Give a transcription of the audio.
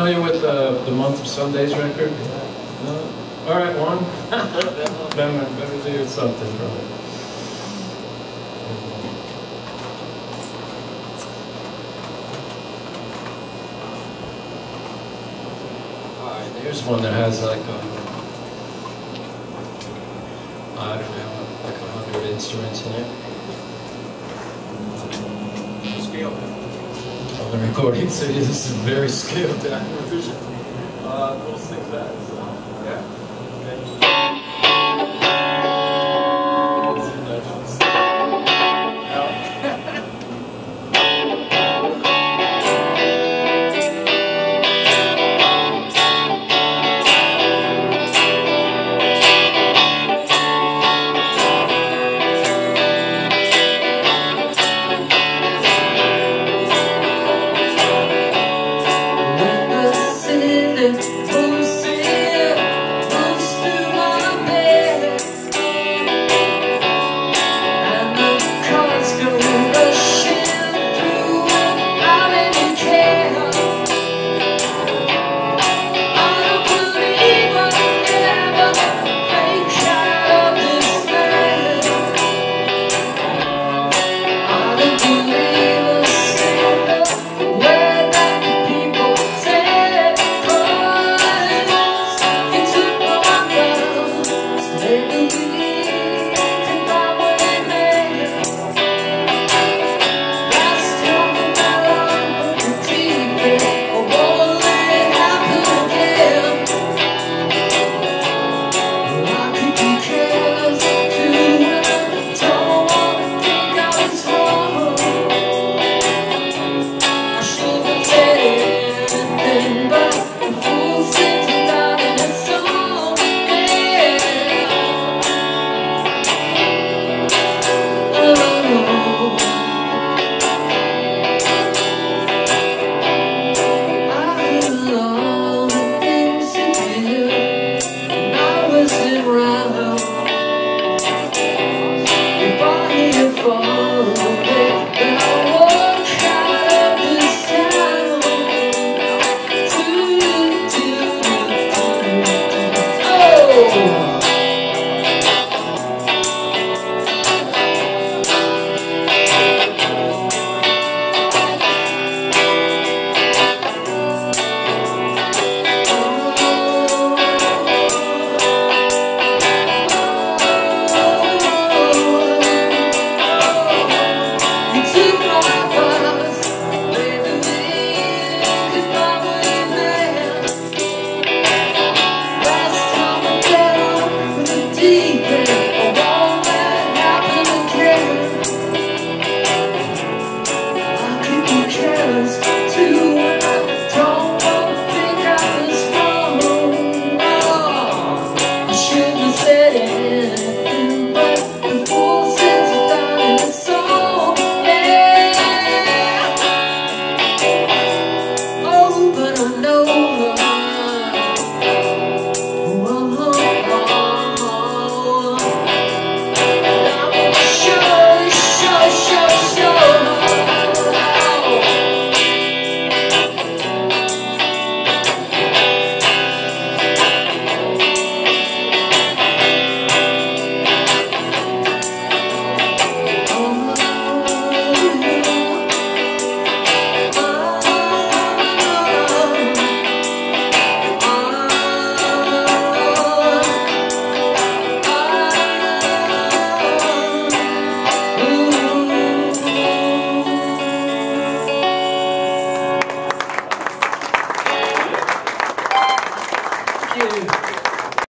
familiar with the Month of Sundays record? No? All right, one. better do something, brother. All right, there's one that has like I don't know, like 100 instruments in it. Scale. On the recording, so this is very skilled. We'll sing that. Yeah. Okay.